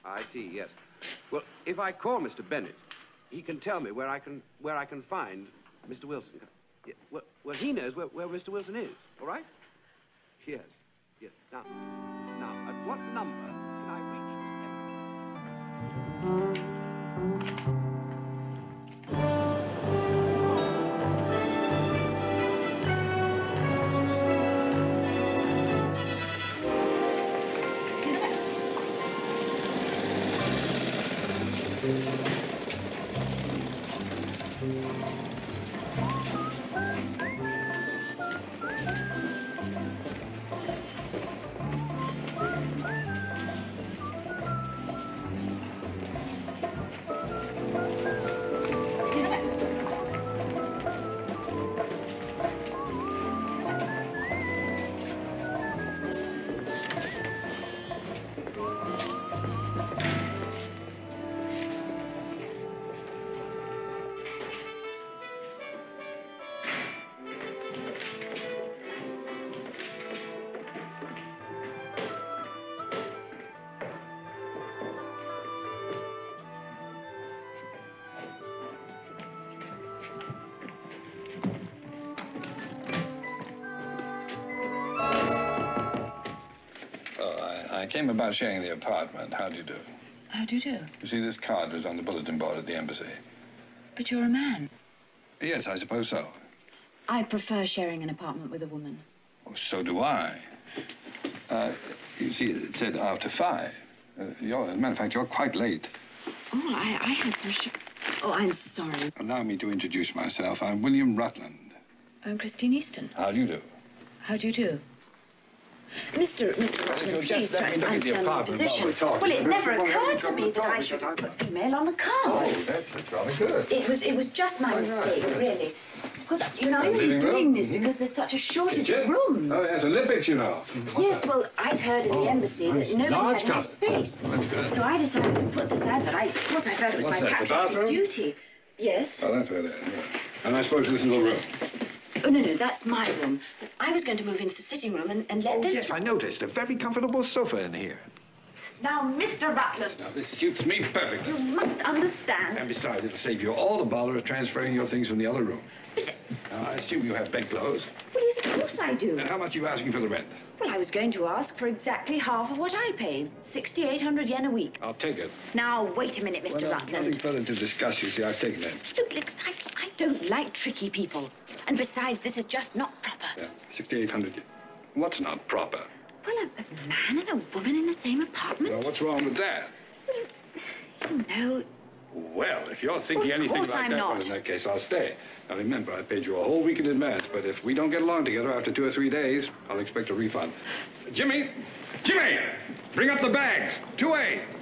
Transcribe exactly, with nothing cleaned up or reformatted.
I see, yes. Well, if I call Mister Bennett, he can tell me where I can where I can find Mister Wilson. Yeah, well, well, he knows where, where Mister Wilson is, all right? Yes, yes. Now, now, at what number can I reach Mister I came about sharing the apartment. How do you do? How do you do? You see, this card was on the bulletin board at the embassy. But you're a man. Yes, I suppose so. I prefer sharing an apartment with a woman. Oh, so do I. Uh, you see, it said after five. Uh, you're, as a matter of fact, you're quite late. Oh, I, I had some sh... Oh, I'm sorry. Allow me to introduce myself. I'm William Rutland. I'm Christine Easton. How do you do? How do you do? Mister Mister Rutland, well, please try and understand my position. Well, it never occurred to me that I should have put female on the card. Oh, that's, that's rather good. It was, it was just my mistake, really. Because, you know, I'm only doing this because there's such a shortage of rooms. Oh, yes, Olympics, you know. Yes, well, I'd heard in the embassy that nobody had any space. That's good. So I decided to put this advert. I, of course, I felt it was What's my that, the patriotic bathroom? duty. Yes. Oh, that's where it is. Yeah. And I suppose this is the room. Oh, no, no, that's my room. But I was going to move into the sitting room and, and let Oh, this... yes, I noticed. A very comfortable sofa in here. Now, Mister Rutland... Now, this suits me perfectly. You must understand... And besides, it'll save you all the bother of transferring your things from the other room. But... Now, I assume you have bedclothes. Well, yes, of course I do. And how much are you asking for the rent? Well, I was going to ask for exactly half of what I paid. sixty-eight hundred yen a week. I'll take it. Now, wait a minute, Mister Well, Rutland. nothing further to discuss, you see. I've taken it. Look, look, I, I don't like tricky people. And besides, this is just not proper. Yeah, sixty-eight hundred yen. What's not proper? Well, a, a man and a woman in the same apartment? Well, what's wrong with that? Well, you know... Well, if you're thinking Well, of anything course like I'm that, not. well, in that case, I'll stay. Now, remember, I paid you a whole week in advance, but if we don't get along together after two or three days, I'll expect a refund. Jimmy! Jimmy! Bring up the bags! two A!